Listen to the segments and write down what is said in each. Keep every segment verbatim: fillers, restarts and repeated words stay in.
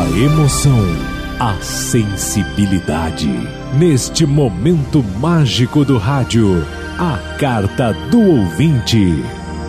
A emoção, a sensibilidade. Neste momento mágico do rádio, a carta do ouvinte.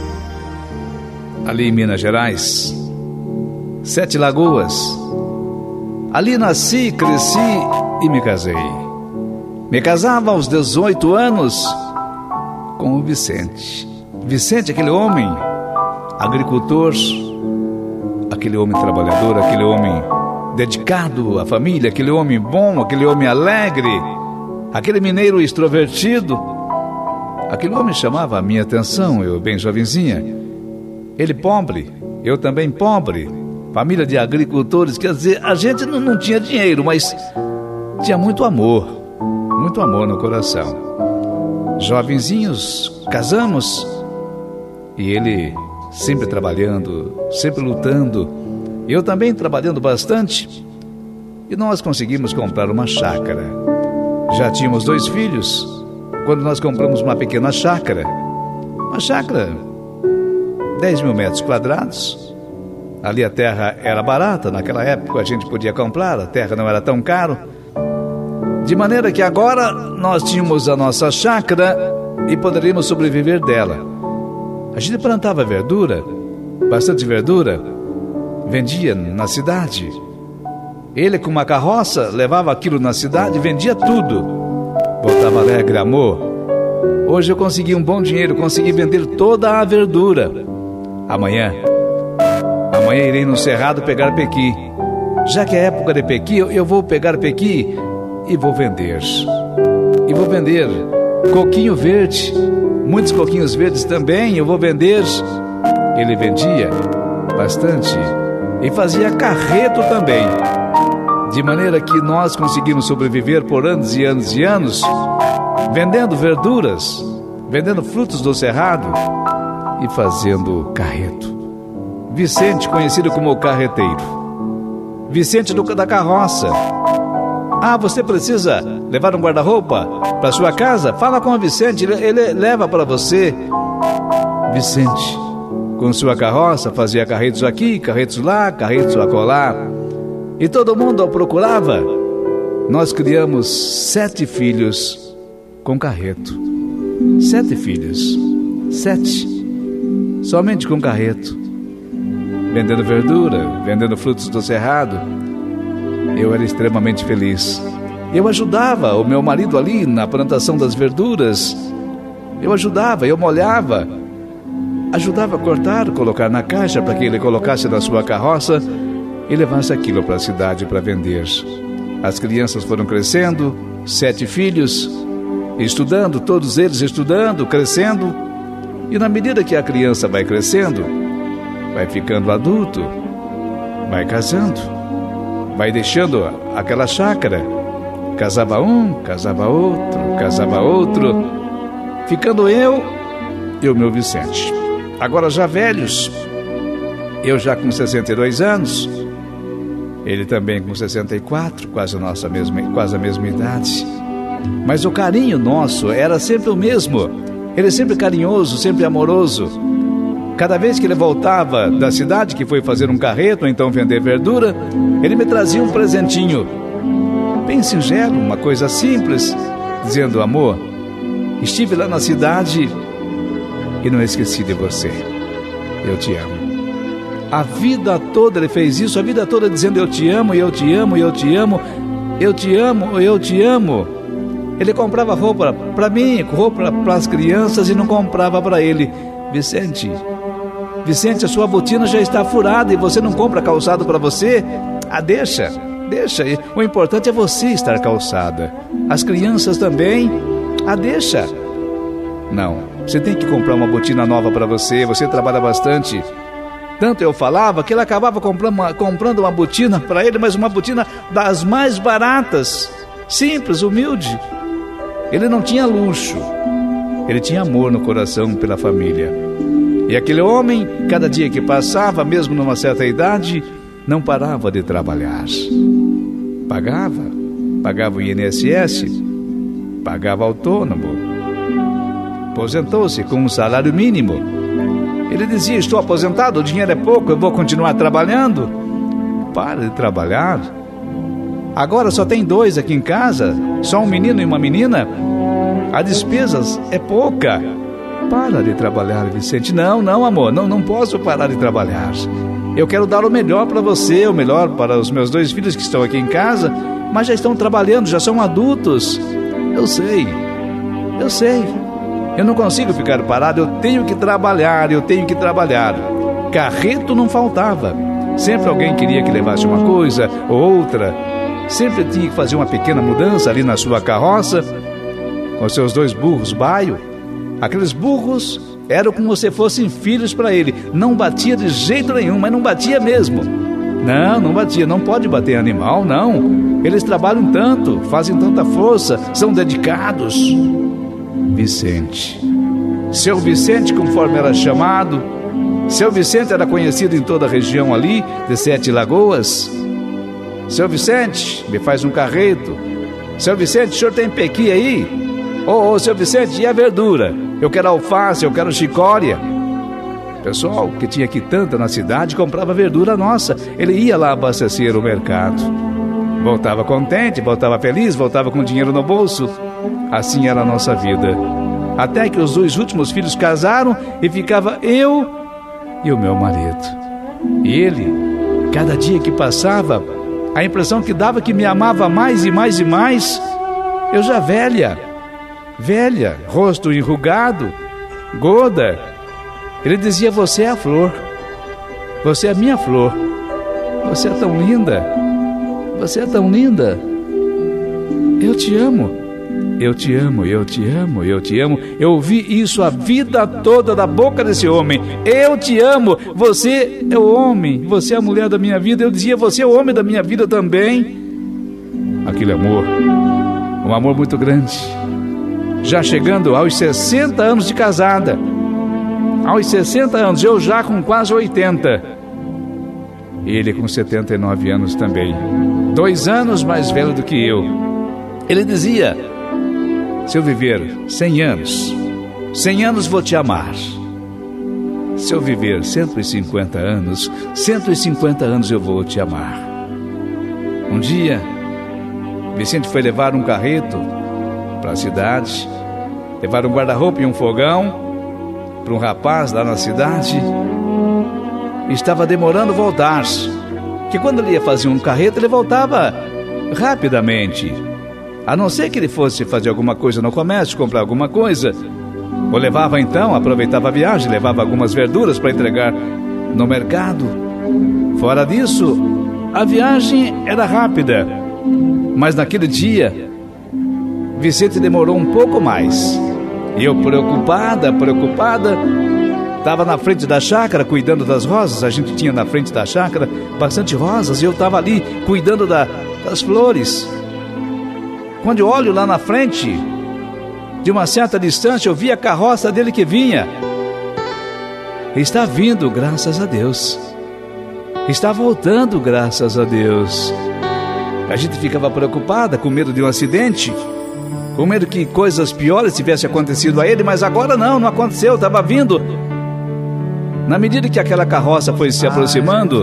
Ali em Minas Gerais, Sete Lagoas. Ali nasci, cresci e me casei. Me casava aos dezoito anos com o Vicente. Vicente, aquele homem agricultor, aquele homem trabalhador, aquele homem dedicado à família, aquele homem bom, aquele homem alegre, aquele mineiro extrovertido. Aquele homem chamava a minha atenção, eu bem jovenzinha. Ele pobre, eu também pobre, família de agricultores, quer dizer, a gente não, não tinha dinheiro, mas tinha muito amor, muito amor no coração. Jovenzinhos, casamos, e ele sempre trabalhando, sempre lutando, eu também trabalhando bastante, e nós conseguimos comprar uma chácara. Já tínhamos dois filhos, quando nós compramos uma pequena chácara, uma chácara, dez mil metros quadrados. Ali a terra era barata, naquela época a gente podia comprar, a terra não era tão caro. De maneira que agora nós tínhamos a nossa chácara e poderíamos sobreviver dela. A gente plantava verdura, bastante verdura, vendia na cidade. Ele com uma carroça levava aquilo na cidade e vendia tudo. Voltava alegre, amor. Hoje eu consegui um bom dinheiro, consegui vender toda a verdura. Amanhã, amanhã irei no cerrado pegar pequi. Já que é época de pequi, eu vou pegar pequi e vou vender. E vou vender coquinho verde, muitos coquinhos verdes também, eu vou vender. Ele vendia bastante e fazia carreto também. De maneira que nós conseguimos sobreviver por anos e anos e anos, vendendo verduras, vendendo frutos do cerrado e fazendo carreto. Vicente, conhecido como o carreteiro. Vicente do, da carroça. Ah, você precisa levar um guarda-roupa para sua casa? Fala com o Vicente, ele, ele leva para você. Vicente, com sua carroça, fazia carretos aqui, carretos lá, carretos acolá. E todo mundo o procurava. Nós criamos sete filhos com carreto. Sete filhos. Sete. Somente com carreto. Vendendo verdura, vendendo frutos do cerrado. Eu era extremamente feliz. Eu ajudava o meu marido ali na plantação das verduras. Eu ajudava, eu molhava. Ajudava a cortar, colocar na caixa para que ele colocasse na sua carroça e levasse aquilo para a cidade para vender. As crianças foram crescendo, sete filhos, estudando, todos eles estudando, crescendo. E na medida que a criança vai crescendo, vai ficando adulto, vai casando, vai deixando aquela chácara. Casava um, casava outro, casava outro, ficando eu e o meu Vicente. Agora já velhos, eu já com sessenta e dois anos, ele também com sessenta e quatro, quase a nossa mesma, quase a mesma idade. Mas o carinho nosso era sempre o mesmo. Ele é sempre carinhoso, sempre amoroso. Cada vez que ele voltava da cidade, que foi fazer um carreto, ou então vender verdura, ele me trazia um presentinho, bem singelo, uma coisa simples, dizendo: amor, estive lá na cidade e não esqueci de você. Eu te amo. A vida toda ele fez isso, a vida toda dizendo: eu te amo, eu te amo, eu te amo, eu te amo, eu te amo. Ele comprava roupa para mim, roupa para as crianças e não comprava para ele. Vicente, Vicente, a sua botina já está furada e você não compra calçado para você? Ah, deixa, deixa. O importante é você estar calçada. As crianças também. Ah, deixa. Não, você tem que comprar uma botina nova para você. Você trabalha bastante. Tanto eu falava que ele acabava comprando uma, comprando uma botina para ele, mas uma botina das mais baratas, simples, humilde. Ele não tinha luxo. Ele tinha amor no coração pela família. E aquele homem, cada dia que passava, mesmo numa certa idade, não parava de trabalhar. Pagava, pagava o I N S S, pagava autônomo, aposentou-se com um salário mínimo. Ele dizia: estou aposentado, o dinheiro é pouco, eu vou continuar trabalhando. para de trabalhar. Agora só tem dois aqui em casa, só um menino e uma menina. As despesas é pouca. Para de trabalhar, Vicente. Não, não, amor, não, não posso parar de trabalhar. Eu quero dar o melhor para você, o melhor para os meus dois filhos que estão aqui em casa, mas já estão trabalhando, já são adultos. Eu sei, eu sei. Eu não consigo ficar parado, eu tenho que trabalhar, eu tenho que trabalhar. Carreto não faltava. Sempre alguém queria que levasse uma coisa ou outra. Sempre tinha que fazer uma pequena mudança ali na sua carroça, com seus dois burros baio. Aqueles burros eram como se fossem filhos para ele. Não batia de jeito nenhum, mas não batia mesmo. Não, não batia, não pode bater animal, não. Eles trabalham tanto, fazem tanta força, são dedicados. Vicente. Seu Vicente, conforme era chamado. Seu Vicente era conhecido em toda a região ali, de Sete Lagoas. Seu Vicente, me faz um carreto. Seu Vicente, o senhor tem pequi aí? Ô, ô, seu Vicente, e a verdura? Eu quero alface, eu quero chicória. Pessoal que tinha aqui tanta na cidade comprava verdura nossa. Ele ia lá abastecer o mercado. Voltava contente, voltava feliz, voltava com dinheiro no bolso. Assim era a nossa vida. Até que os dois últimos filhos casaram e ficava eu e o meu marido. E ele, cada dia que passava, a impressão que dava que me amava mais e mais e mais. Eu já velha, velha, rosto enrugado, gorda. Ele dizia, você é a flor, você é a minha flor, você é tão linda, você é tão linda. Eu te amo, eu te amo, eu te amo, eu te amo. Eu ouvi isso a vida toda da boca desse homem. Eu te amo, você é o homem, você é a mulher da minha vida. Eu dizia, você é o homem da minha vida também. Aquele amor, um amor muito grande. Já chegando aos sessenta anos de casada. Aos sessenta anos, eu já com quase oitenta. Ele com setenta e nove anos também. Dois anos mais velho do que eu. Ele dizia, se eu viver cem anos, cem anos vou te amar. Se eu viver cento e cinquenta anos, cento e cinquenta anos eu vou te amar. Um dia, Vicente foi levar um carreto para a cidade, levar um guarda-roupa e um fogão para um rapaz lá na cidade. Estava demorando voltar, que quando ele ia fazer um carreto, ele voltava rapidamente. A não ser que ele fosse fazer alguma coisa no comércio, comprar alguma coisa. Ou levava então, aproveitava a viagem, levava algumas verduras para entregar no mercado. Fora disso, a viagem era rápida. Mas naquele dia, Vicente demorou um pouco mais. E eu preocupada, preocupada, estava na frente da chácara cuidando das rosas. A gente tinha na frente da chácara bastante rosas e eu estava ali cuidando da, das flores. Quando eu olho lá na frente, de uma certa distância, eu vi a carroça dele que vinha. Está vindo, graças a Deus. Está voltando, graças a Deus. A gente ficava preocupada, com medo de um acidente, com medo que coisas piores tivessem acontecido a ele, mas agora não, não aconteceu, estava vindo. Na medida que aquela carroça foi se aproximando,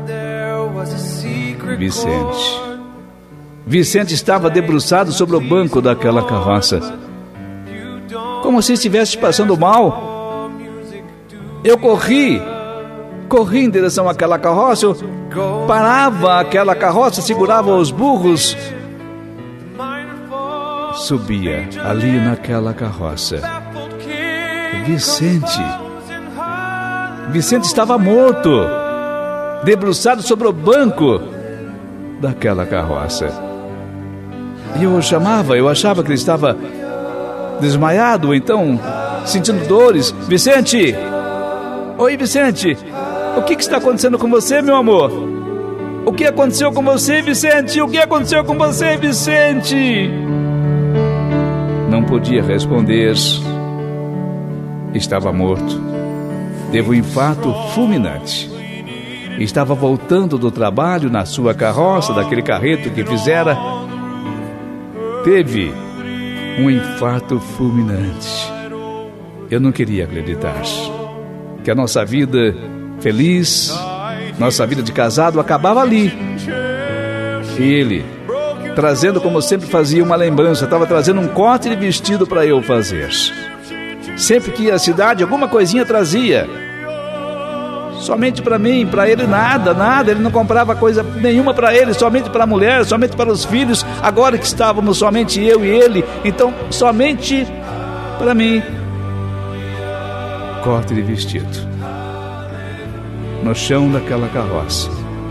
Vicente... Vicente estava debruçado sobre o banco daquela carroça, como se estivesse passando mal. Eu corri, corri em direção àquela carroça, eu parava aquela carroça, segurava os burros, subia ali naquela carroça. Vicente, Vicente estava morto, debruçado sobre o banco daquela carroça. E eu o chamava, eu achava que ele estava desmaiado, ou então sentindo dores. Vicente! Oi, Vicente! O que, que está acontecendo com você, meu amor? O que aconteceu com você, Vicente? O que aconteceu com você, Vicente? Não podia responder. Estava morto. Teve um infarto fulminante. Estava voltando do trabalho na sua carroça, daquele carreto que fizera. Teve um infarto fulminante. Eu não queria acreditar que a nossa vida feliz, nossa vida de casado acabava ali. E ele, trazendo como sempre fazia uma lembrança, estava trazendo um corte de vestido para eu fazer. Sempre que ia à cidade, alguma coisinha trazia. Somente para mim, para ele nada, nada. Ele não comprava coisa nenhuma para ele, somente para a mulher, somente para os filhos. Agora que estávamos somente eu e ele, então somente para mim. Corte de vestido no chão daquela carroça.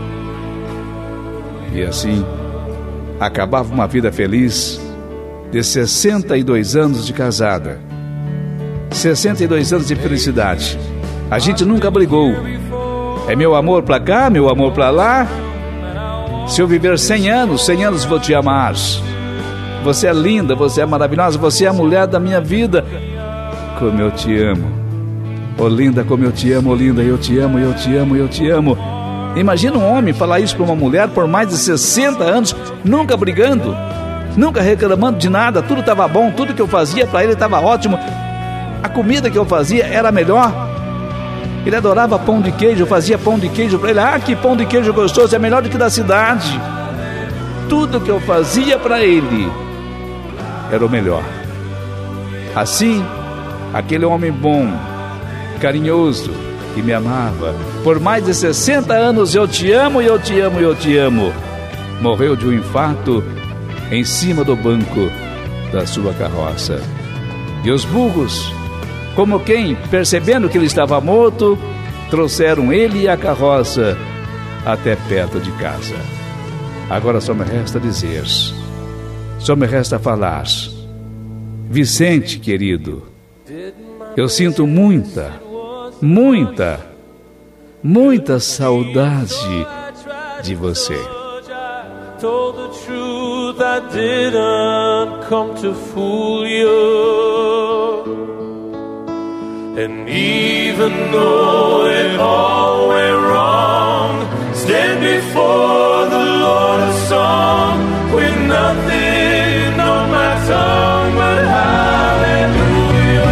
E assim acabava uma vida feliz de sessenta e dois anos de casada. sessenta e dois anos de felicidade. A gente nunca brigou. É meu amor pra cá, meu amor pra lá. Se eu viver cem anos, cem anos vou te amar. Você é linda, você é maravilhosa, você é a mulher da minha vida. Como eu te amo. Oh linda, como eu te amo, oh linda, eu te amo, eu te amo, eu te amo. Imagina um homem falar isso pra uma mulher por mais de sessenta anos, nunca brigando, nunca reclamando de nada. Tudo estava bom, tudo que eu fazia pra ele estava ótimo. A comida que eu fazia era a melhor. Ele adorava pão de queijo, eu fazia pão de queijo para ele. Ah, que pão de queijo gostoso, é melhor do que da cidade. Tudo que eu fazia para ele era o melhor. Assim, aquele homem bom, carinhoso, que me amava, por mais de sessenta anos, eu te amo, eu te amo, eu te amo, morreu de um infarto em cima do banco da sua carroça. E os burros, como quem, percebendo que ele estava morto, trouxeram ele e a carroça até perto de casa. Agora só me resta dizer, só me resta falar. Vicente, querido, eu sinto muita, muita, muita saudade de você. Told the truth, I didn't come to fool you. And even though it all went wrong, stand before the Lord a song with nothing on my tongue but hallelujah.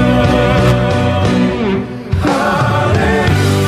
Hallelujah.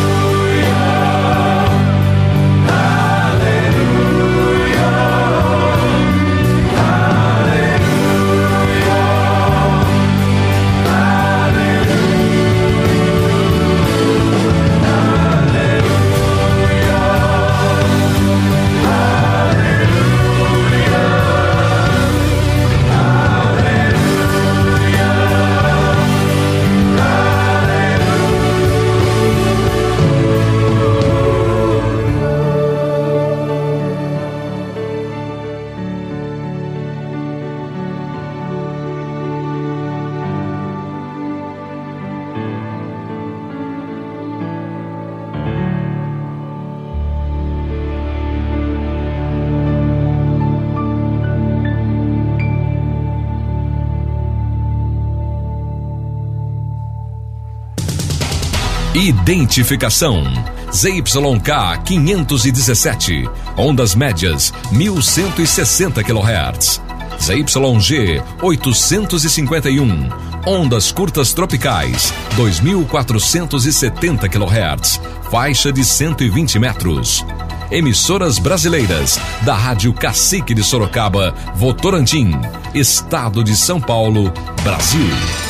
Identificação Z Y K quinhentos e dezessete, ondas médias mil cento e sessenta quilohertz. Z Y G oitocentos e cinquenta e um, ondas curtas tropicais dois mil quatrocentos e setenta quilohertz, faixa de cento e vinte metros. Emissoras brasileiras da Rádio Cacique de Sorocaba, Votorantim, Estado de São Paulo, Brasil.